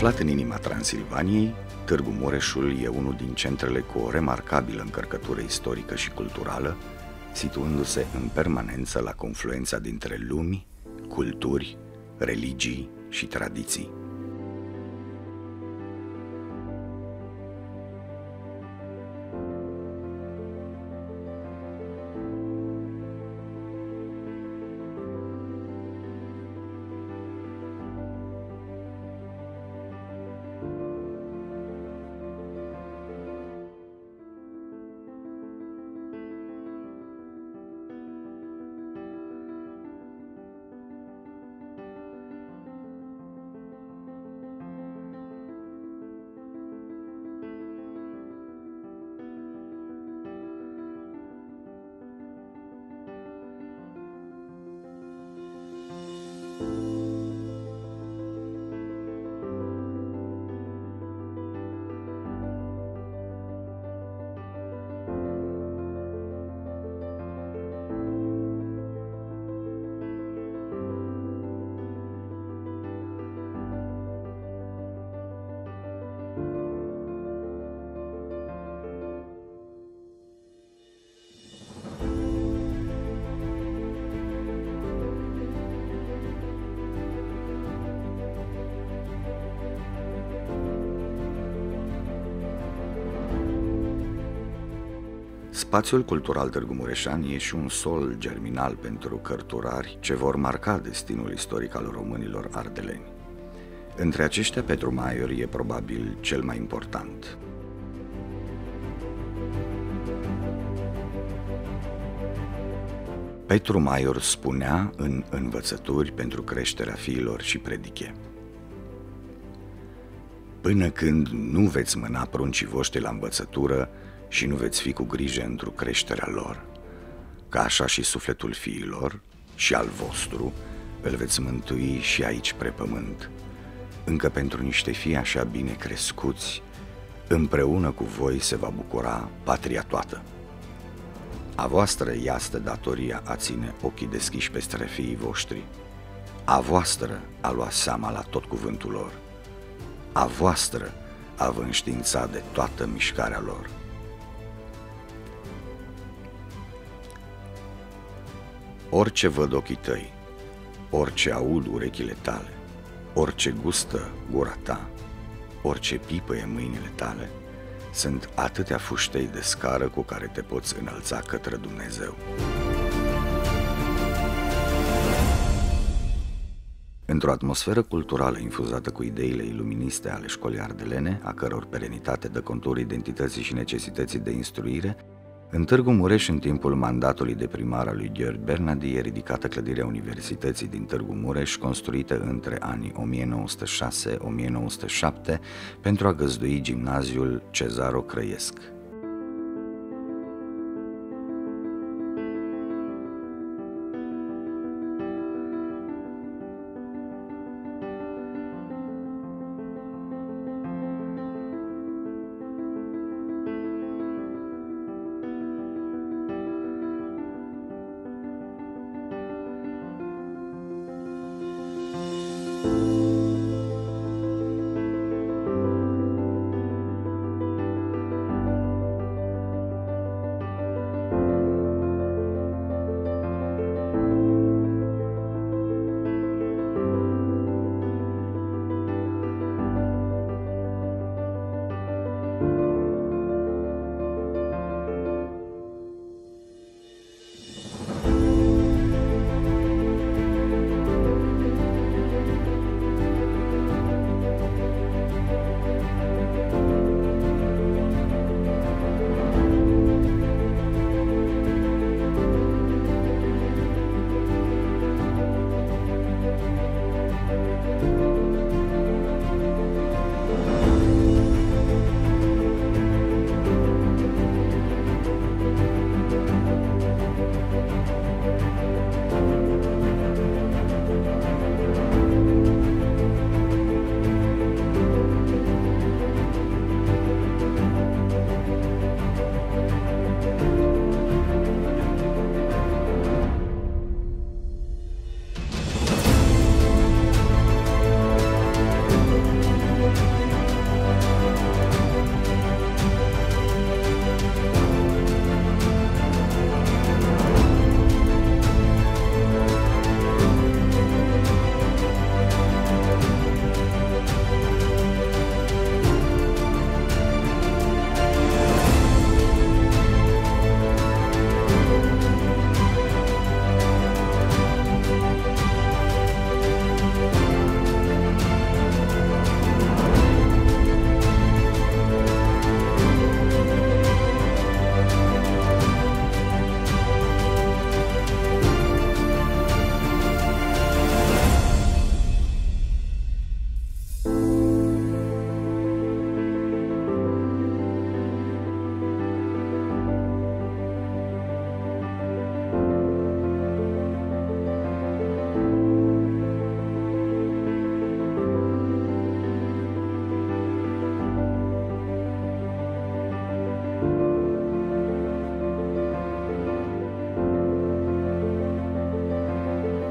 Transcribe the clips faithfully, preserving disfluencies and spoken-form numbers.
Aflat în inima Transilvaniei, Târgu Mureșul e unul din centrele cu o remarcabilă încărcătură istorică și culturală, situându-se în permanență la confluența dintre lumi, culturi, religii și tradiții. Spațiul cultural Târgu Mureșan e și un sol germinal pentru cărturari ce vor marca destinul istoric al românilor ardeleni. Între aceștia, Petru Maior e probabil cel mai important. Petru Maior spunea în Învățături pentru creșterea fiilor și prediche: până când nu veți mâna pruncii voștri la învățătură și nu veți fi cu grijă într-o creșterea lor, ca așa și sufletul fiilor și al vostru îl veți mântui și aici pre pământ, încă pentru niște fii așa bine crescuți, împreună cu voi se va bucura patria toată. A voastră este datoria a ține ochii deschiși peste fiii voștri, a voastră a lua seama la tot cuvântul lor, a voastră a vă înștiința de toată mișcarea lor. Orice văd ochii tăi, orice aud urechile tale, orice gustă gura ta, orice pipăie mâinile tale, sunt atâtea fuștei de scară cu care te poți înălța către Dumnezeu. Într-o atmosferă culturală infuzată cu ideile iluministe ale școlii ardelene, a căror perenitate dă contur identității și necesității de instruire, în Târgu Mureș, în timpul mandatului de primar al lui Gheorghe Bernadi, e ridicată clădirea Universității din Târgu Mureș, construită între anii o mie nouă sute șase - o mie nouă sute șapte pentru a găzdui gimnaziul Cezaro Crăiesc.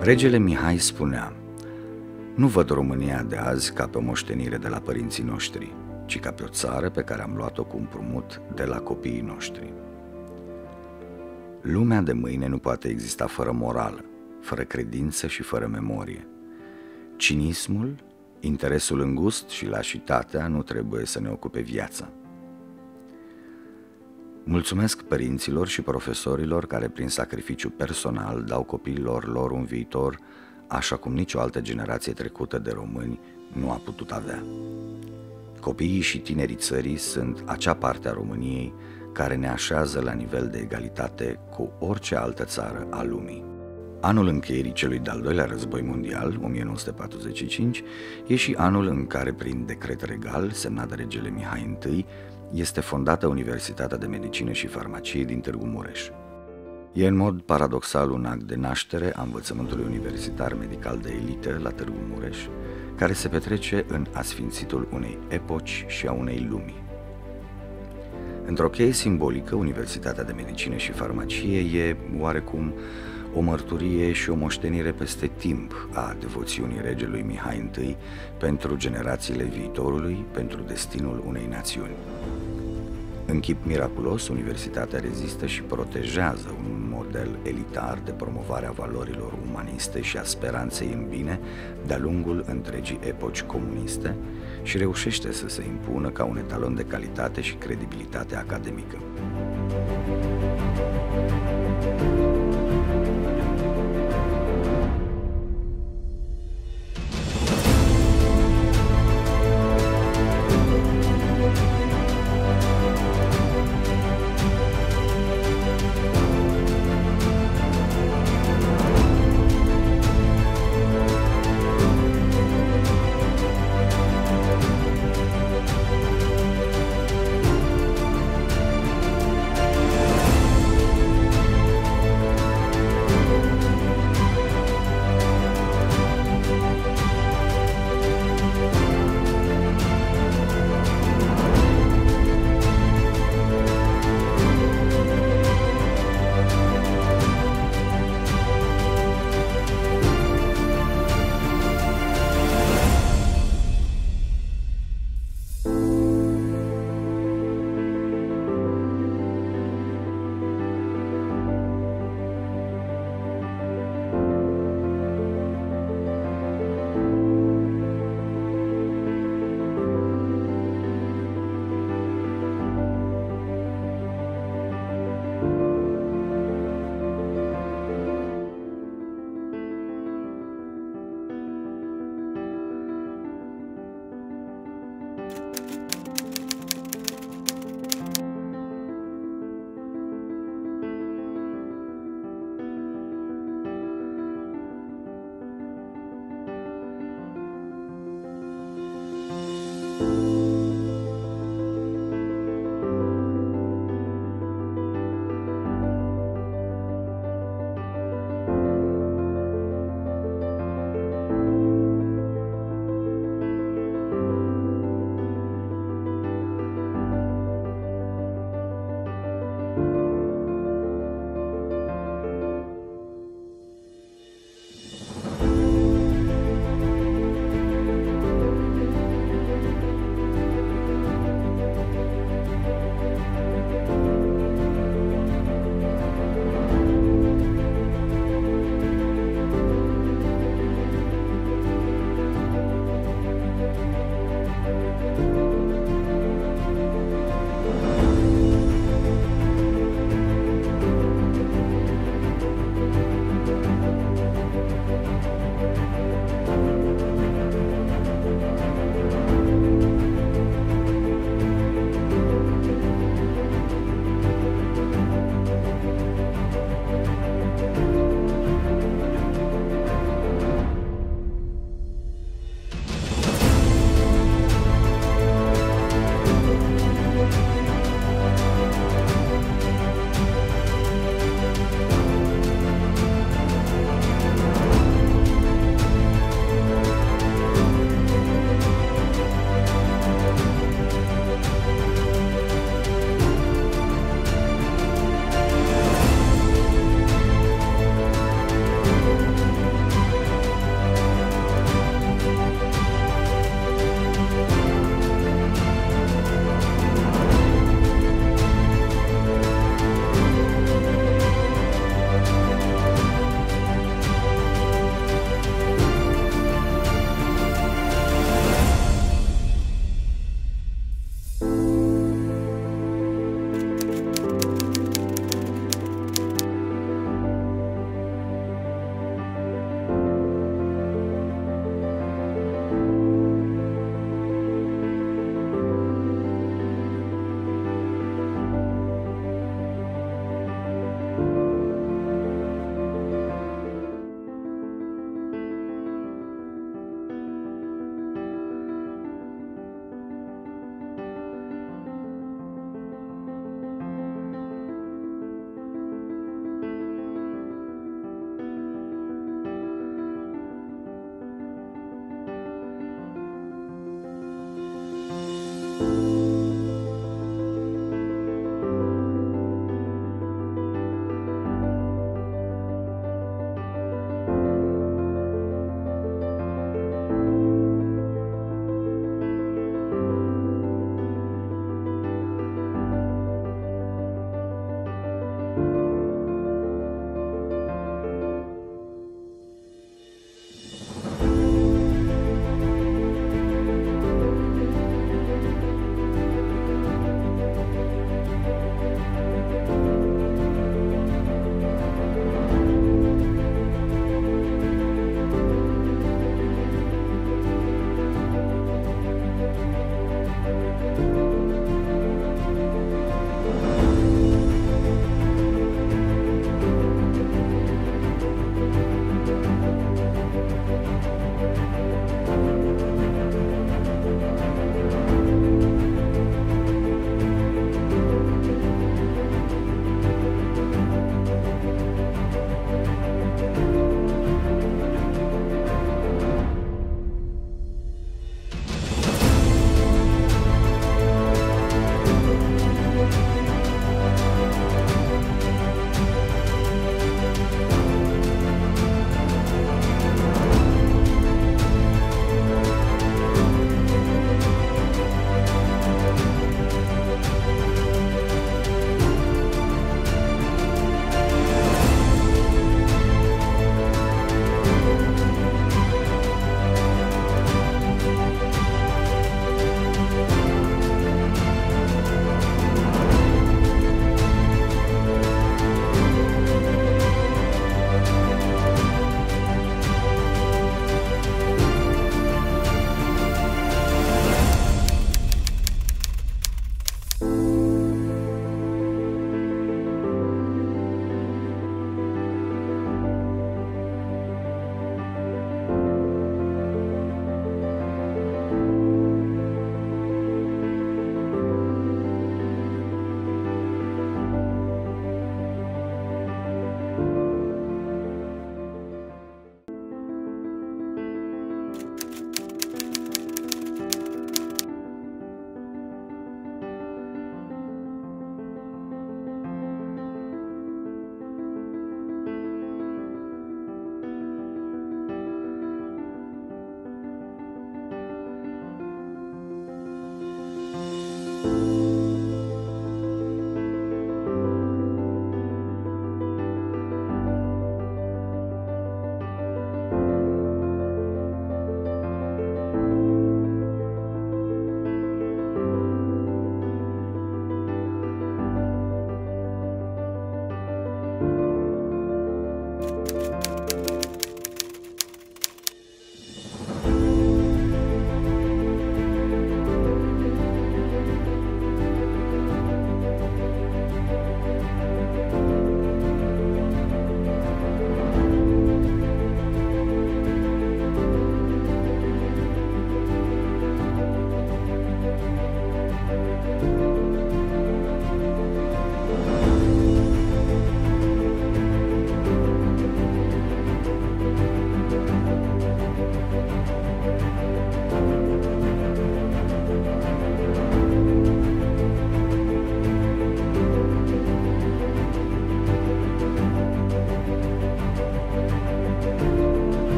Regele Mihai spunea: nu văd România de azi ca pe o moștenire de la părinții noștri, ci ca pe o țară pe care am luat-o cu împrumut de la copiii noștri. Lumea de mâine nu poate exista fără morală, fără credință și fără memorie. Cinismul, interesul îngust și lașitatea nu trebuie să ne ocupe viața. Mulțumesc părinților și profesorilor care prin sacrificiu personal dau copiilor lor un viitor așa cum nicio altă generație trecută de români nu a putut avea. Copiii și tinerii țării sunt acea parte a României care ne așează la nivel de egalitate cu orice altă țară a lumii. Anul încheierii celui de-al doilea război mondial, o mie nouă sute patruzeci și cinci, e și anul în care, prin decret regal semnat de regele Mihai I, este fondată Universitatea de Medicină și Farmacie din Târgu Mureș. E în mod paradoxal un act de naștere a învățământului universitar medical de elită la Târgu Mureș, care se petrece în asfințitul unei epoci și a unei lumi. Într-o cheie simbolică, Universitatea de Medicină și Farmacie e oarecum o mărturie și o moștenire peste timp a devoțiunii regelui Mihai I pentru generațiile viitorului, pentru destinul unei națiuni. În chip miraculos, Universitatea rezistă și protejează un model elitar de promovare a valorilor umaniste și a speranței în bine de-a lungul întregii epoci comuniste și reușește să se impună ca un etalon de calitate și credibilitate academică.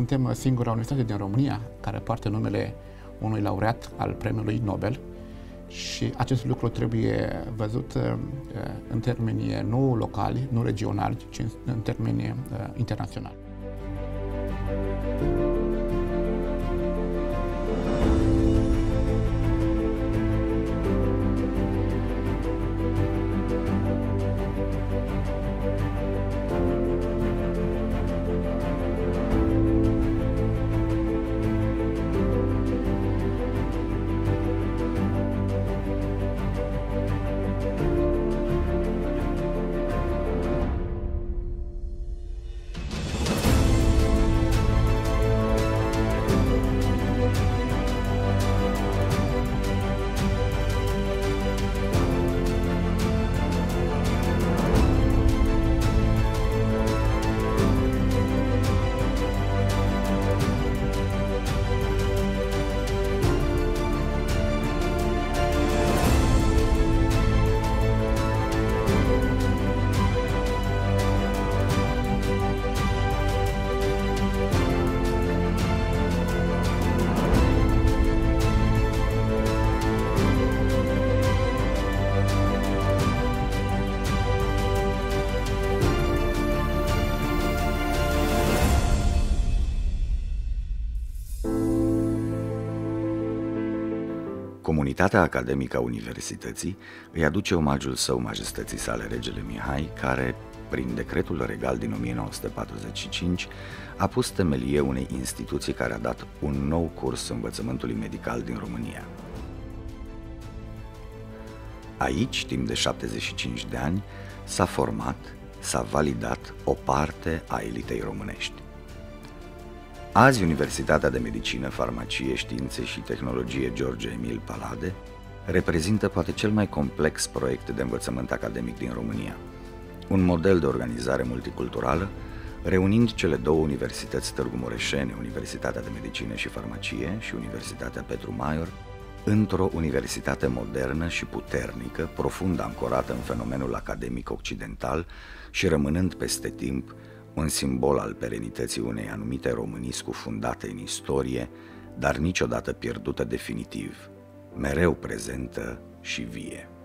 suntem singura universitate din România care poartă numele unui laureat al Premiului Nobel și acest lucru trebuie văzut în termeni nu locali, nu regionali, ci în termeni internaționali. Comunitatea academică a Universității îi aduce omagiul său majestății sale regele Mihai, care, prin decretul regal din o mie nouă sute patruzeci și cinci, a pus temelie unei instituții care a dat un nou curs învățământului medical din România. Aici, timp de șaptezeci și cinci de ani, s-a format, s-a validat o parte a elitei românești. Azi, Universitatea de Medicină, Farmacie, Științe și Tehnologie George Emil Palade reprezintă poate cel mai complex proiect de învățământ academic din România, un model de organizare multiculturală, reunind cele două universități târgu-mureșene, Universitatea de Medicină și Farmacie și Universitatea Petru Maior, într-o universitate modernă și puternică, profund ancorată în fenomenul academic occidental și rămânând peste timp un simbol al perenității unei anumite Românii scufundate în istorie, dar niciodată pierdută definitiv, mereu prezentă și vie.